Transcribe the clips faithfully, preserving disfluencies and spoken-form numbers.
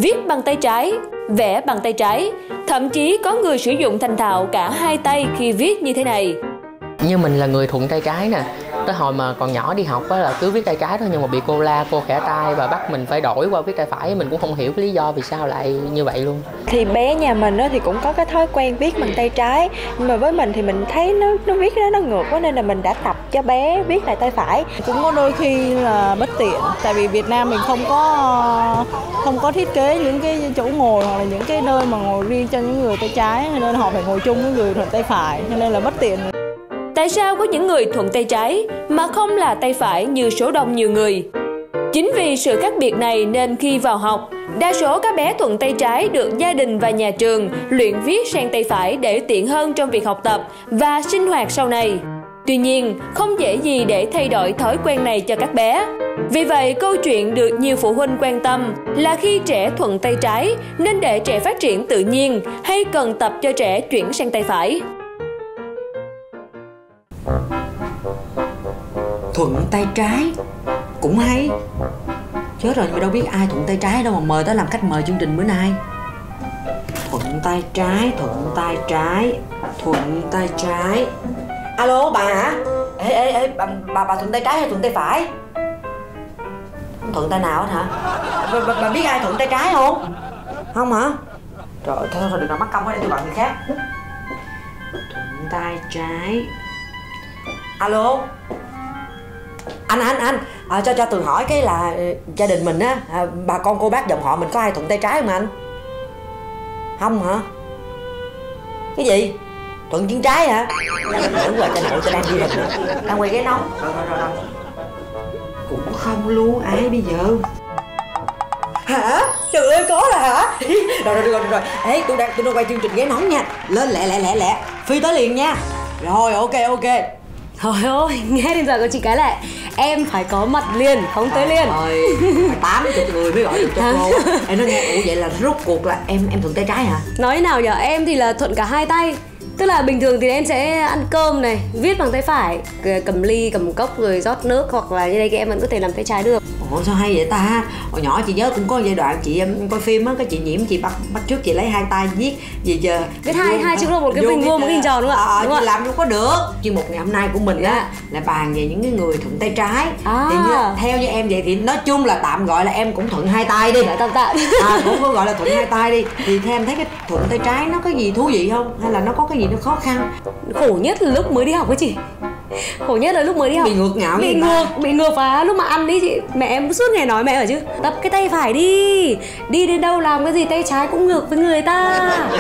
viết bằng tay trái, vẽ bằng tay trái, thậm chí có người sử dụng thành thạo cả hai tay khi viết như thế này. Như mình là người thuận tay trái nè, tới hồi mà còn nhỏ đi học á là cứ viết tay trái thôi, nhưng mà bị cô la, cô khẽ tay và bắt mình phải đổi qua viết tay phải. Mình cũng không hiểu cái lý do vì sao lại như vậy luôn. Thì bé nhà mình đó thì cũng có cái thói quen viết bằng tay trái, nhưng mà với mình thì mình thấy nó nó viết đó nó ngược quá, nên là mình đã tập cho bé viết lại tay phải. Cũng có đôi khi là bất tiện, tại vì Việt Nam mình không có không có thiết kế những cái chỗ ngồi hoặc là những cái nơi mà ngồi riêng cho những người tay trái, nên họ phải ngồi chung với người thuận tay phải, cho nên là bất tiện. Tại sao có những người thuận tay trái mà không là tay phải như số đông nhiều người? Chính vì sự khác biệt này nên khi vào học, đa số các bé thuận tay trái được gia đình và nhà trường luyện viết sang tay phải để tiện hơn trong việc học tập và sinh hoạt sau này. Tuy nhiên, không dễ gì để thay đổi thói quen này cho các bé. Vì vậy, câu chuyện được nhiều phụ huynh quan tâm là khi trẻ thuận tay trái nên để trẻ phát triển tự nhiên hay cần tập cho trẻ chuyển sang tay phải. Thuận tay trái cũng hay. Chết rồi, nhưng mà đâu biết ai thuận tay trái đâu mà mời tới làm khách mời chương trình bữa nay. Thuận tay trái, thuận tay trái, thuận tay trái. Alo bà hả? Ê ê ê bà, bà, bà thuận tay trái hay thuận tay phải? Không thuận tay nào hết hả? Bà, bà, bà biết ai thuận tay trái không? Không hả? Trời ơi, thôi thôi đừng nào mắc công ở đây, tôi bạn người khác. Thuận tay trái. Alo anh anh anh à, cho cho Tường hỏi cái là gia đình mình á, à, bà con cô bác dòng họ mình có ai thuận tay trái không anh? Không hả? Cái gì? Thuận chân trái hả? Đúng rồi, cho nội tôi đang đi hình nè, đang quay ghế nóng. Rồi rồi rồi rồi. Cũng không luôn, ai bây giờ? Hả? Trời ơi, có là hả? Rồi rồi rồi rồi. Ê, tôi đang tôi đang quay chương trình ghế nóng nha. Lên lẹ lẹ lẹ lẹ, phi tới liền nha. Rồi ok ok. Trời ơi, nghe đến giờ của chị cái lại em phải có mặt liền, không tới liền. Rồi, phải tám mươi người mới gọi được cho cô. Em nói nghe, ủa vậy là rốt cuộc là em em thuận tay trái hả? Nói nào nhở, em thì là thuận cả hai tay. Tức là bình thường thì em sẽ ăn cơm này, viết bằng tay phải, cầm ly, cầm cốc rồi rót nước, hoặc là như đây thì em vẫn có thể làm tay trái được. Ủa sao hay vậy ta? Hồi nhỏ chị nhớ cũng có giai đoạn chị em coi phim á, cái chị Nhiễm chị bắt bắt trước chị lấy hai tay viết gì giờ viết hai hai chữ là một cái hình vuông, một cái hình tròn đúng không ạ? Ờ, chị làm đâu có được. Chuyên mục ngày hôm nay của mình á là bàn về những cái người thuận tay trái. À. Thì như, theo như em vậy thì nói chung là tạm gọi là em cũng thuận hai tay đi. Dạ, tạm tạm. À, cũng có gọi là thuận hai tay đi. Thì theo em thấy cái thuận tay trái nó có gì thú vị không? Hay là nó có cái gì nó khó khăn? Khổ nhất là lúc mới đi học ấy chị. Khổ nhất là lúc mới đi học bị ngược ngạo, bị ngược bị ngược và lúc mà ăn đi chị, mẹ em suốt ngày nói mẹ ở chứ tập cái tay phải đi, đi đến đâu làm cái gì tay trái cũng ngược với người ta.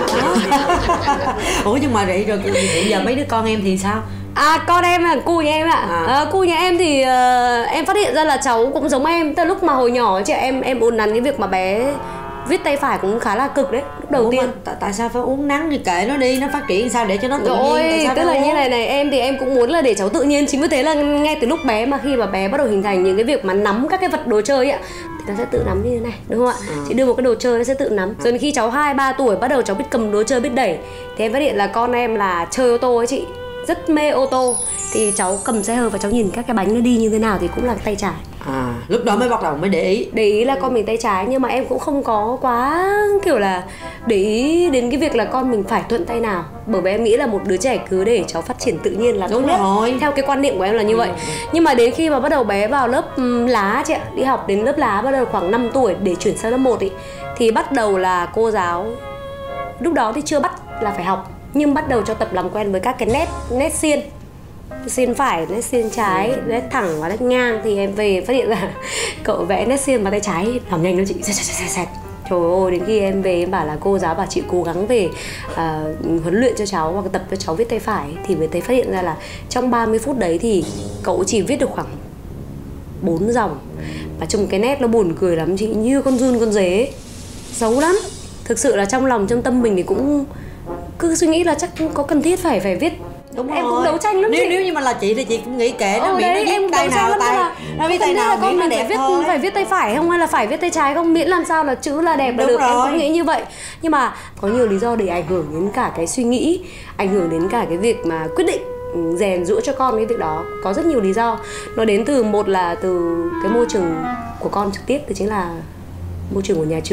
Ủa nhưng mà vậy rồi hiện giờ mấy đứa con em thì sao? À, con em là cu nhà em ạ. À. À, cu nhà em thì uh, em phát hiện ra là cháu cũng giống em. Từ lúc mà hồi nhỏ chị em em uốn nắn cái việc mà bé viết tay phải cũng khá là cực đấy lúc đầu Ủa tiên. Tại, tại sao phải uốn nắn thì kệ nó đi, nó phát triển sao để cho nó tự Rồi, nhiên. tức là uống? Như này này, em thì em cũng muốn là để cháu tự nhiên. Chính vì thế là ngay từ lúc bé mà khi mà bé bắt đầu hình thành những cái việc mà nắm các cái vật đồ chơi ạ, thì nó sẽ tự nắm như thế này, đúng không ạ? À. Chị đưa một cái đồ chơi nó sẽ tự nắm. Rồi khi cháu hai ba tuổi bắt đầu cháu biết cầm đồ chơi, biết đẩy, thì em phát hiện là con em là chơi ô tô ấy chị, rất mê ô tô. Thì cháu cầm xe hơi và cháu nhìn các cái bánh nó đi như thế nào thì cũng là tay trái. À, lúc đó mới bắt đầu mới để ý. Để ý là con mình tay trái, nhưng mà em cũng không có quá kiểu là để ý đến cái việc là con mình phải thuận tay nào. Bởi vì em nghĩ là một đứa trẻ cứ để cháu phát triển tự nhiên là đúng rồi. Theo cái quan niệm của em là như vậy. Nhưng mà đến khi mà bắt đầu bé vào lớp lá chị ạ, đi học đến lớp lá bắt đầu khoảng năm tuổi để chuyển sang lớp một ý, thì bắt đầu là cô giáo, lúc đó thì chưa bắt là phải học, nhưng bắt đầu cho tập làm quen với các cái nét nét xiên, xiên phải, nét xiên trái, nét thẳng và nét ngang. Thì em về phát hiện là cậu vẽ nét xiên vào tay trái làm nhanh lắm chị. Trời ơi, đến khi em về em bảo là cô giáo bảo chị cố gắng về uh, huấn luyện cho cháu hoặc tập cho cháu viết tay phải, thì mới thấy phát hiện ra là trong ba mươi phút đấy thì cậu chỉ viết được khoảng bốn dòng. Và trong cái nét nó buồn cười lắm chị, như con giun con dế ấy. Xấu lắm. Thực sự là trong lòng trong tâm mình thì cũng cứ suy nghĩ là chắc có cần thiết phải phải viết. Đúng em rồi. Cũng đấu tranh lắm nếu, chị. Nếu như mà là chị thì chị cũng nghĩ kệ nó, ừ, miễn đấy, nó viết tay nào tay là, nó viết tay nào là con miễn nó mình đẹp phải viết, thôi. phải viết tay phải không hay là phải viết tay trái không, miễn làm sao là chữ là đẹp là được. Rồi. Em cũng nghĩ như vậy. Nhưng mà có nhiều lý do để ảnh hưởng đến cả cái suy nghĩ, ảnh hưởng đến cả cái việc mà quyết định rèn giũa cho con cái việc đó. Có rất nhiều lý do. Nó đến từ một là từ cái môi trường của con trực tiếp, đó chính là môi trường của nhà trường.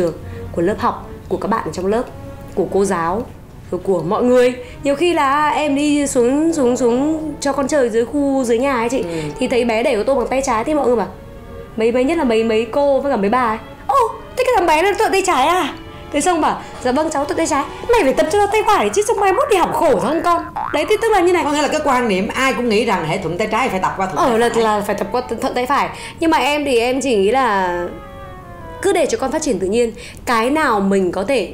của lớp học, của các bạn ở trong lớp, của cô giáo, rồi của mọi người. Nhiều khi là em đi xuống xuống xuống cho con chơi dưới khu dưới nhà ấy chị, ừ. thì thấy bé đẩy ô tô bằng tay trái thì mọi người bảo mấy mấy nhất là mấy mấy cô với cả mấy bà ấy, ô thế cái thằng bé nó thuận tay trái à? Thế xong bảo dạ vâng cháu thuận tay trái, mày phải tập cho nó tay phải chứ, xong mai mốt đi học khổ rồi không con. Đấy thì tức là như này, có nghĩa là cái quan niệm ai cũng nghĩ rằng hệ thuận tay trái phải tập qua thuận ờ, tay là, phải. là phải tập qua thuận tay phải. Nhưng mà em thì em chỉ nghĩ là cứ để cho con phát triển tự nhiên. Cái nào mình có thể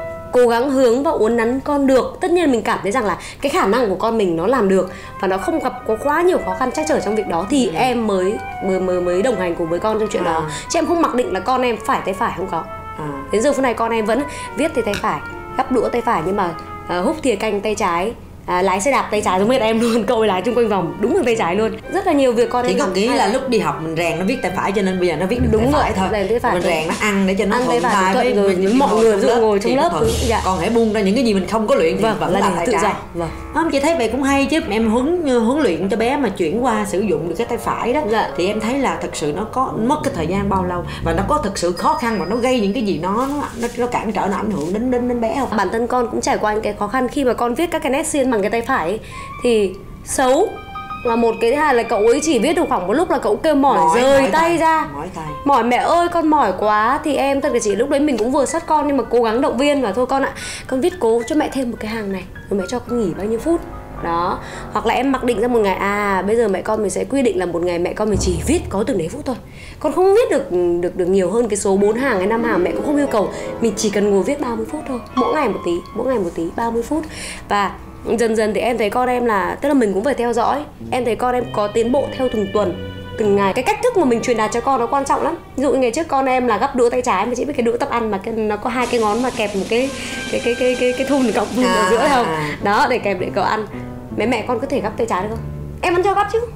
cố gắng hướng và uốn nắn con được, tất nhiên mình cảm thấy rằng là cái khả năng của con mình nó làm được và nó không gặp có quá nhiều khó khăn trắc trở trong việc đó thì ừ. em mới, mới mới mới đồng hành cùng với con trong chuyện à. đó. Chứ em không mặc định là con em phải tay phải, không có. À. Đến giờ phút này con em vẫn viết thì tay phải, gắp đũa tay phải, nhưng mà uh, hút thìa canh tay trái, à, lái xe đạp tay trái giống như em luôn, cậu ấy lái chung quanh vòng đúng bằng tay trái luôn. Rất là nhiều việc con em chỉ có nghĩ là lúc đi học mình rèn nó viết tay phải cho nên bây giờ nó viết được đúng tay phải thôi. Tay phải mình thôi. rèn nó ăn để cho nó thuận tay với rồi mình, mọi người dụ ngồi trong lớp. Dạ. Còn hãy buông ra những cái gì mình không có luyện thì vâng, vẫn là, là tay tự trái. Vâng. Không, chị thấy vậy cũng hay chứ. Em huấn huấn luyện cho bé mà chuyển qua sử dụng được cái tay phải đó, dạ. thì em thấy là thật sự nó có mất cái thời gian bao lâu và nó có thực sự khó khăn và nó gây những cái gì nó nó nó, nó cản trở, nó ảnh hưởng đến đến đến bé không? Bản thân con cũng trải qua những cái khó khăn khi mà con viết các cái nét xiên bằng cái tay phải ấy, thì xấu là một cái, thứ hai là cậu ấy chỉ viết được khoảng một lúc là cậu kêu mỏi, mỏi rời mỏi tay, tay ra mỏi, tay. mỏi mẹ ơi con mỏi quá. Thì em thật là chỉ lúc đấy mình cũng vừa sát con nhưng mà cố gắng động viên và thôi con ạ, con viết cố cho mẹ thêm một cái hàng này rồi mẹ cho con nghỉ bao nhiêu phút đó. Hoặc là em mặc định ra một ngày, à bây giờ mẹ con mình sẽ quy định là một ngày mẹ con mình chỉ viết có từng đấy phút thôi, con không viết được được được nhiều hơn cái số bốn hàng hay năm hàng. Mẹ cũng không yêu cầu mình chỉ cần ngồi viết ba mươi phút thôi, mỗi ngày một tí, mỗi ngày một tí ba mươi phút. Và dần dần thì em thấy con em là, tức là mình cũng phải theo dõi, em thấy con em có tiến bộ theo từng tuần, từng ngày. Cái cách thức mà mình truyền đạt cho con nó quan trọng lắm. Ví dụ ngày trước con em là gắp đũa tay trái mà chị biết cái đũa tập ăn mà cái, nó có hai cái ngón mà kẹp một cái cái cái cái cái cái thun cộng thun ở giữa không? Đó, để kẹp để cậu ăn. Mẹ mẹ con có thể gắp tay trái được không? Em vẫn cho gắp chứ.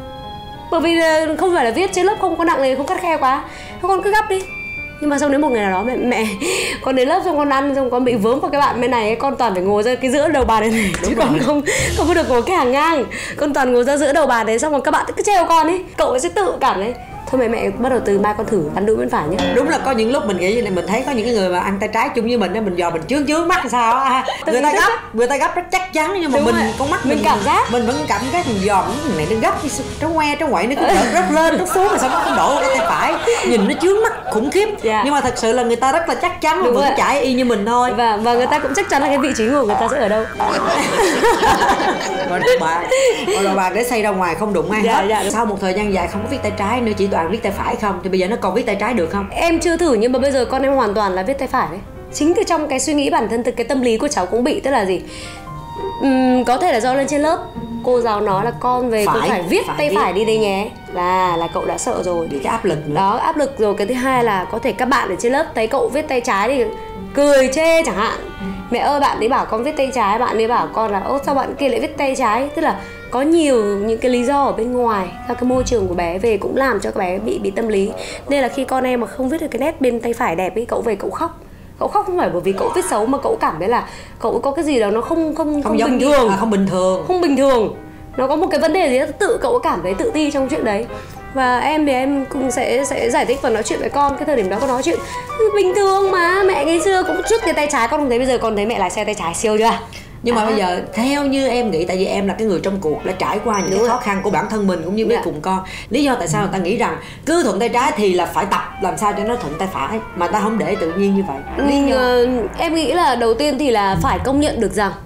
Bởi vì không phải là viết trên lớp không có nặng này, không khắt khe quá, con cứ gắp đi. Nhưng mà xong đến một ngày nào đó mẹ mẹ con đến lớp xong con ăn xong con bị vướng vào cái bạn bên này, con toàn phải ngồi ra cái giữa đầu bàn này, này. Chứ con không không có được ngồi cái hàng ngang, con toàn ngồi ra giữa đầu bàn đấy, xong rồi các bạn cứ treo con ấy, cậu ấy sẽ tự cảm đấy. Thôi mẹ mẹ bắt đầu từ mai con thử ăn đũa bên phải nhé. Đúng là có những lúc mình nghĩ như này, mình thấy có những cái người mà ăn tay trái chung với mình, mình dò mình chướng chướng mắt sao á, người ta gấp người ta gấp rất chắc chắn nhưng mà đúng mình rồi. Con mắt mình, mình cảm giác mình vẫn cảm giác mình dò cái này nó gấp nó ngoe nó quậy nó cứ rớt lên rớt xuống mà sao nó không đổ cái tay phải, nhìn nó chướng mắt khủng khiếp. Yeah. Nhưng mà thật sự là người ta rất là chắc chắn là vẫn chạy y như mình thôi. Và và người ta cũng chắc chắn là cái vị trí của người ta sẽ ở đâu. Rồi bà rồi bà để xây ra ngoài không đụng ai. Dạ, hết. Dạ, sau một thời gian dài không có viết tay trái nữa, chỉ toàn viết tay phải không, thì bây giờ nó còn viết tay trái được không? Em chưa thử nhưng mà bây giờ con em hoàn toàn là viết tay phải đấy. Chính từ trong cái suy nghĩ bản thân, từ cái tâm lý của cháu cũng bị, tức là gì? Uhm, có thể là do lên trên lớp cô giáo nói là con về phải, con phải viết phải tay viết. phải đi đây nhé, là là cậu đã sợ rồi, vì cái áp lực nữa. Đó, áp lực rồi. Cái thứ hai là có thể các bạn ở trên lớp thấy cậu viết tay trái thì cười chê chẳng hạn. Mẹ ơi bạn ấy bảo con viết tay trái, bạn ấy bảo con là ơ sao bạn kia lại viết tay trái. Tức là có nhiều những cái lý do ở bên ngoài, theo cái môi trường của bé về cũng làm cho các bé bị bị tâm lý. Nên là khi con em mà không viết được cái nét bên tay phải đẹp ấy, cậu về cậu khóc. Cậu khóc không phải bởi vì cậu viết xấu mà cậu cảm thấy là cậu có cái gì đó nó không không không, không bình thường, à, không bình thường, không bình thường. Nó có một cái vấn đề gì đó tự cậu cảm thấy tự ti trong chuyện đấy. Và em thì em cũng sẽ sẽ giải thích và nói chuyện với con. Cái thời điểm đó con nói chuyện bình thường mà, mẹ ngày xưa cũng chút cái tay trái con không thấy, bây giờ con thấy mẹ lái xe tay trái siêu chưa. Nhưng mà à. bây giờ theo như em nghĩ, tại vì em là cái người trong cuộc đã trải qua những Đúng cái khó khăn của bản thân mình cũng như với yeah. cùng con, lý do tại sao người ta nghĩ rằng cứ thuận tay trái thì là phải tập làm sao cho nó thuận tay phải, mà ta không để tự nhiên như vậy. Lý do... ừ, em nghĩ là đầu tiên thì là phải công nhận được rằng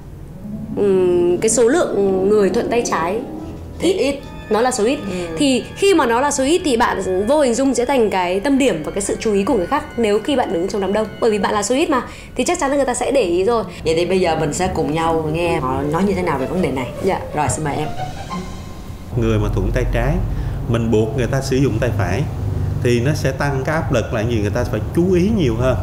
um, cái số lượng người thuận tay trái thì ít, ít. Nó là số ít. ừ. Thì khi mà nó là số ít thì bạn vô hình dung sẽ thành cái tâm điểm và cái sự chú ý của người khác nếu khi bạn đứng trong đám đông. Bởi vì bạn là số ít mà, thì chắc chắn là người ta sẽ để ý rồi. Vậy thì bây giờ mình sẽ cùng nhau nghe họ nói như thế nào về vấn đề này. Dạ. Rồi xin mời em. Người mà thuận tay trái, mình buộc người ta sử dụng tay phải thì nó sẽ tăng cái áp lực, là gì? Người ta phải chú ý nhiều hơn,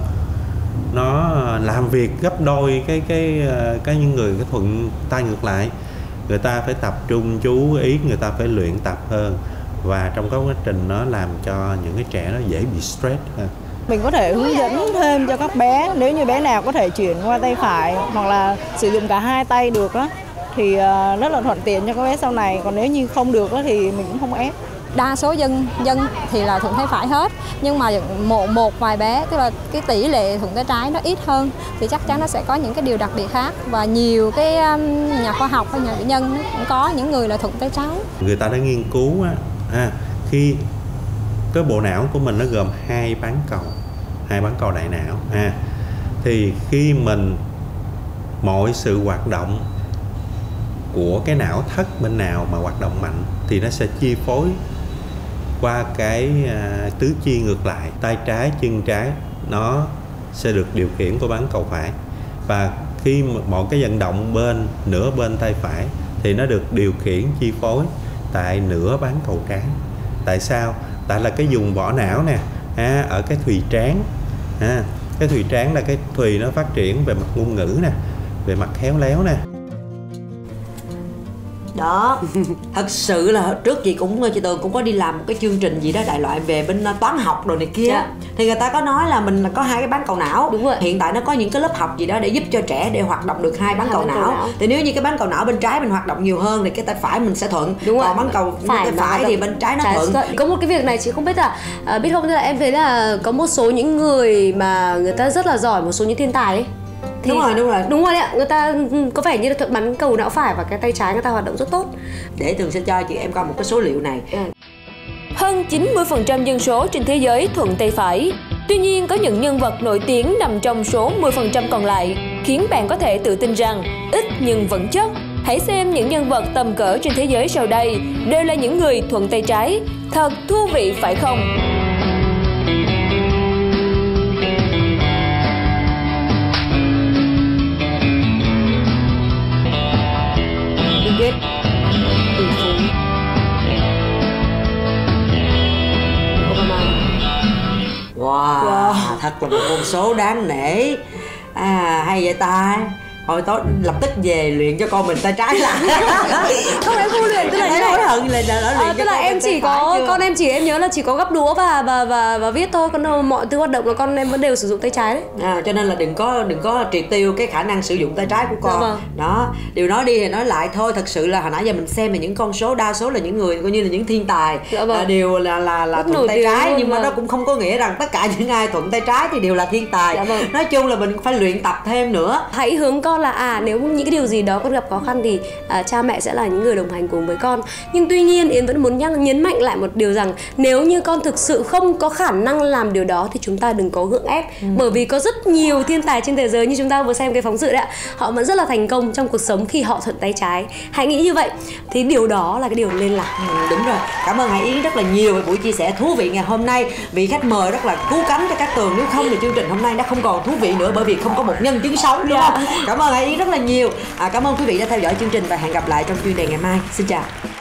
nó làm việc gấp đôi cái cái cái những người cái thuận tay ngược lại. Người ta phải tập trung chú ý, người ta phải luyện tập hơn, và trong cái quá trình nó làm cho những cái trẻ nó dễ bị stress hơn. Mình có thể hướng dẫn thêm cho các bé, nếu như bé nào có thể chuyển qua tay phải hoặc là sử dụng cả hai tay được á, thì rất là thuận tiện cho các bé sau này. Còn nếu như không được á, thì mình cũng không ép. đa số dân dân thì là thuận tay phải hết, nhưng mà một một vài bé, tức là cái tỷ lệ thuận tay trái nó ít hơn, thì chắc chắn nó sẽ có những cái điều đặc biệt khác. Và nhiều cái um, nhà khoa học hay nhà cử nhân cũng có những người là thuận tay trái. Người ta đã nghiên cứu á, à, khi cái bộ não của mình nó gồm hai bán cầu, hai bán cầu đại não, à, thì khi mình mọi sự hoạt động của cái não thất bên nào mà hoạt động mạnh thì nó sẽ chi phối qua cái à, tứ chi ngược lại, tay trái, chân trái nó sẽ được điều khiển qua bán cầu phải. Và khi mọi cái vận động bên nửa bên tay phải thì nó được điều khiển chi phối tại nửa bán cầu trái. Tại sao? Tại là cái vùng vỏ não nè, à, ở cái thùy trán, à, cái thùy trán là cái thùy nó phát triển về mặt ngôn ngữ nè, về mặt khéo léo nè. Đó, thật sự là trước chị cũng chị Tường cũng có đi làm một cái chương trình gì đó đại loại về bên toán học đồ này kia. Dạ. Thì người ta có nói là mình có hai cái bán cầu não. Đúng rồi. Hiện tại nó có những cái lớp học gì đó để giúp cho trẻ để hoạt động được hai bán cầu não. não. Thì nếu như cái bán cầu não bên trái mình hoạt động nhiều hơn thì cái tay phải mình sẽ thuận. Đúng rồi. Còn bán cầu phải tay phải thì bên trái nó trái thuận. thuận. Có một cái việc này chị không biết là à, biết không, tức là em thấy là có một số những người mà người ta rất là giỏi, một số những thiên tài ấy. Thì, đúng rồi, đúng rồi. Đúng rồi đấy ạ, người ta có vẻ như là thuận bắn cầu não phải và cái tay trái người ta hoạt động rất tốt. Để Tường sẽ cho chị em coi một cái số liệu này. Ừ. Hơn chín mươi phần trăm dân số trên thế giới thuận tay phải. Tuy nhiên, có những nhân vật nổi tiếng nằm trong số mười phần trăm còn lại, khiến bạn có thể tự tin rằng ít nhưng vẫn chất. Hãy xem những nhân vật tầm cỡ trên thế giới sau đây đều là những người thuận tay trái. Thật thú vị phải không? Bill Gates, tỷ phú, Obama. Wow, wow, thật là một con số đáng nể. À, hay vậy ta. Thôi tối lập tức về luyện cho con mình tay trái lại. Không, em không luyện, tức là em hối hận là đã luyện à, cho tức là con em chỉ có chưa? Con em chỉ em nhớ là chỉ có gấp đũa và và và và viết thôi, còn mọi thứ hoạt động là con em vẫn đều sử dụng tay trái đấy. À, cho nên là đừng có đừng có triệt tiêu cái khả năng sử dụng tay trái của con. Dạ vâng. Đó, điều nói đi thì nói lại thôi, thật sự là hồi nãy giờ mình xem là những con số đa số là những người coi như là những thiên tài. Dạ vâng. À, đều là là là thuận tay trái, nhưng mà nó cũng không có nghĩa rằng tất cả những ai thuận tay trái thì đều là thiên tài. Dạ vâng. Nói chung là mình phải luyện tập thêm nữa. Hãy hướng con là à nếu những cái điều gì đó con gặp khó khăn thì à, cha mẹ sẽ là những người đồng hành cùng với con. Nhưng tuy nhiên Yến vẫn muốn nhắc nhấn mạnh lại một điều rằng nếu như con thực sự không có khả năng làm điều đó thì chúng ta đừng có gượng ép. Ừ. Bởi vì có rất nhiều thiên tài trên thế giới như chúng ta vừa xem cái phóng sự đấy ạ, họ vẫn rất là thành công trong cuộc sống khi họ thuận tay trái. Hãy nghĩ như vậy, thì điều đó là cái điều nên làm. Ừ, đúng rồi. Cảm ơn Hải Yến rất là nhiều về buổi chia sẻ thú vị ngày hôm nay. Vị khách mời rất là cứu cánh cho các Tường, nếu không thì chương trình hôm nay nó không còn thú vị nữa, bởi vì không có một nhân chứng sống, đúng không? Cảm ơn Hải Yến rất là nhiều. À, cảm ơn quý vị đã theo dõi chương trình và hẹn gặp lại trong chuyên đề ngày mai. Xin chào.